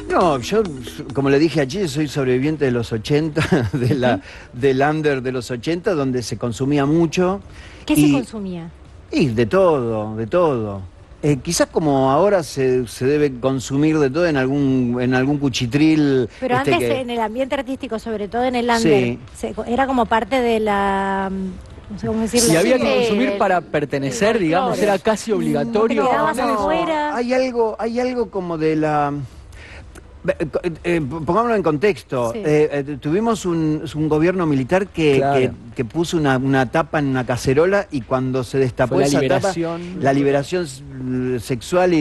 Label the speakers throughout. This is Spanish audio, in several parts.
Speaker 1: No, yo, como le dije allí, soy sobreviviente de los 80, del under de los 80, donde se consumía mucho.
Speaker 2: ¿Qué se consumía?
Speaker 1: Y de todo, de todo. Quizás como ahora se debe consumir de todo en algún cuchitril.
Speaker 2: Pero antes en el ambiente artístico, sobre todo en el under, sí, era como parte de la... No sé cómo decirlo.
Speaker 3: Y había que consumir para pertenecer, digamos, era casi obligatorio.
Speaker 1: Hay algo como de la... pongámoslo en contexto. Sí. Tuvimos un gobierno militar que puso una tapa en una cacerola, y cuando se destapó esa tapa, la liberación sexual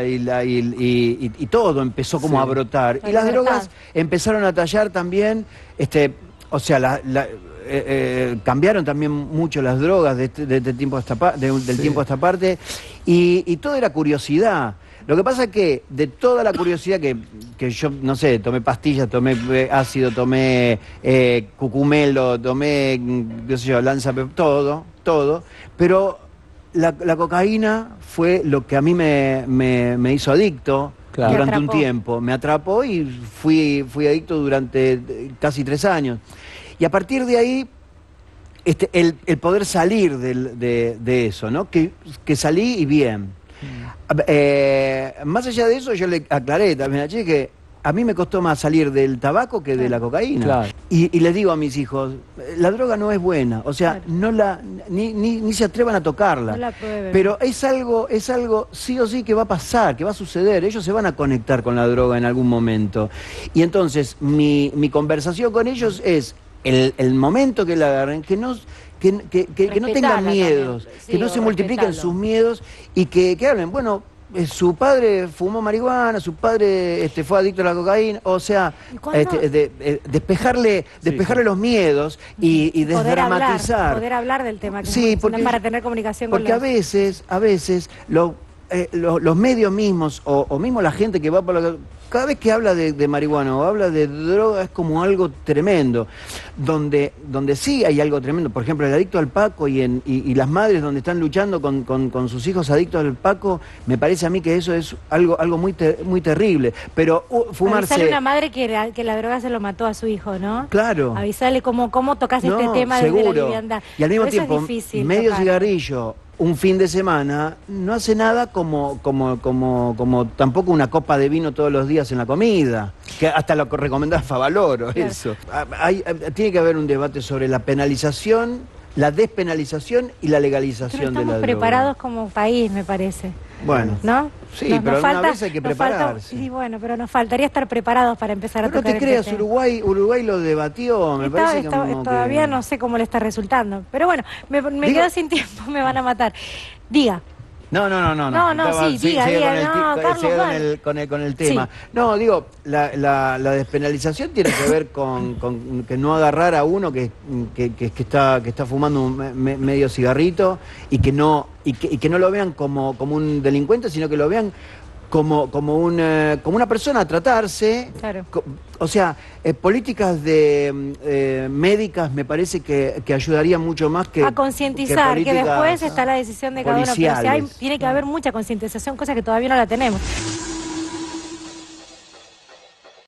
Speaker 1: y todo empezó como a brotar. Y las drogas empezaron a tallar también, o sea, cambiaron también mucho las drogas del tiempo a esta parte, y todo era curiosidad. Lo que pasa es que de toda la curiosidad que yo, no sé, tomé pastillas, tomé ácido, tomé cucumelo, tomé, qué sé yo, todo, pero la cocaína fue lo que a mí me hizo adicto durante un tiempo. Me atrapó y fui adicto durante casi 3 años. Y a partir de ahí, el poder salir de eso, ¿no? Que salí y bien. Más allá de eso, yo le aclaré también a Che que a mí me costó más salir del tabaco que de la cocaína. Claro. Y les digo a mis hijos, la droga no es buena, o sea, no ni se atrevan a tocarla. No la prueben. Pero es algo sí o sí que va a pasar, que va a suceder. Ellos se van a conectar con la droga en algún momento. Y entonces mi conversación con ellos es el momento que la agarren, que no tengan miedos, sí, que no se multipliquen sus miedos, y que hablen, bueno, su padre fumó marihuana, su padre fue adicto a la cocaína, o sea, despejarle los miedos y desdramatizar.
Speaker 2: Poder hablar del tema, que
Speaker 1: sí,
Speaker 2: para tener comunicación con
Speaker 1: porque a veces los medios mismos, o mismo la gente que va por la... Cada vez que habla de marihuana o habla de droga es como algo tremendo, donde sí hay algo tremendo. Por ejemplo, el adicto al Paco y las madres donde están luchando con sus hijos adictos al Paco, me parece a mí que eso es algo muy terrible. Pero fumarse...
Speaker 2: Avisale a una madre que la droga se lo mató a su hijo, ¿no?
Speaker 1: Claro.
Speaker 2: Avisale cómo tocas este tema desde la liviandad.
Speaker 1: Y al mismo tiempo, medio cigarrillo un fin de semana no hace nada como tampoco una copa de vino todos los días en la comida, que hasta lo recomendaba Favaloro, claro. Eso. Tiene que haber un debate sobre la penalización, la despenalización y la legalización de la droga.
Speaker 2: Estamos preparados como país, me parece.
Speaker 1: Bueno,
Speaker 2: ¿no?
Speaker 1: Sí, pero alguna vez hay que prepararse.
Speaker 2: Sí, bueno, pero nos faltaría estar preparados para empezar a tocar.
Speaker 1: No te creas, Uruguay lo debatió, me parece
Speaker 2: todavía no sé cómo le está resultando. Pero bueno, me quedo sin tiempo, me van a matar. Diga.
Speaker 1: No,
Speaker 2: diga,
Speaker 1: con el tema. Sí. No, digo, la despenalización tiene que ver con que no agarrar a uno que está fumando medio cigarrito y que no lo vean como un delincuente, sino que lo vean como una persona a tratarse. Claro. O sea, políticas médicas me parece que ayudarían mucho más que...
Speaker 2: A concientizar, que después está la decisión de cada uno. Pero tiene que haber mucha concientización, cosa que todavía no la tenemos.